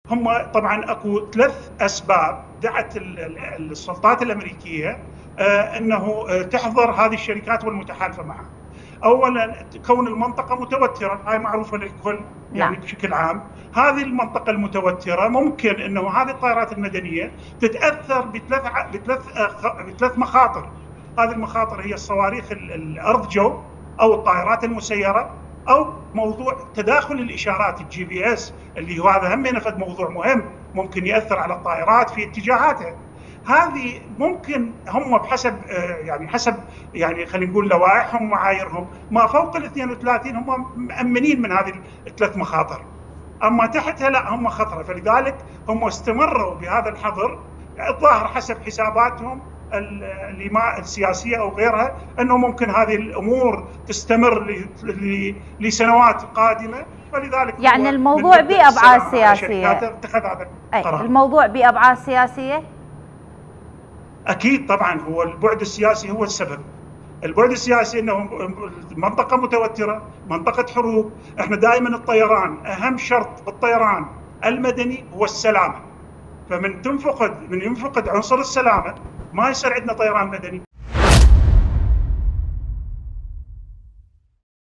هم طبعا اكو 3 اسباب دعت السلطات الامريكيه انه تحظر هذه الشركات والمتحالفه معها. اولا كون المنطقه متوتره، هاي معروفه للكل يعني نعم. بشكل عام. هذه المنطقه المتوتره ممكن انه هذه الطائرات المدنيه تتاثر بثلاث مخاطر. هذه المخاطر هي الصواريخ الارض جو، او الطائرات المسيره، او موضوع تداخل الاشارات الجي بي اس، اللي هو هذا هم نفد موضوع مهم ممكن ياثر على الطائرات في اتجاهاتها. هذه ممكن هم بحسب يعني خلينا نقول لوائحهم ومعاييرهم ما فوق ال 32 هم مأمنين من هذه ال3 مخاطر. اما تحتها لا، هم خطره، فلذلك هم استمروا بهذا الحظر. الظاهر حسب حساباتهم اللي ما السياسيه او غيرها انه ممكن هذه الامور تستمر لسنوات قادمه، فلذلك يعني الموضوع بأبعاد سياسيه. اتخذ هذا القرار. الموضوع بأبعاد سياسيه. اكيد طبعا، هو البعد السياسي هو السبب. البعد السياسي انه المنطقه متوتره، منطقه حروب. احنا دائما الطيران اهم شرط بالطيران المدني هو السلامه، فمن ينفقد عنصر السلامه ما يصير عندنا طيران مدني.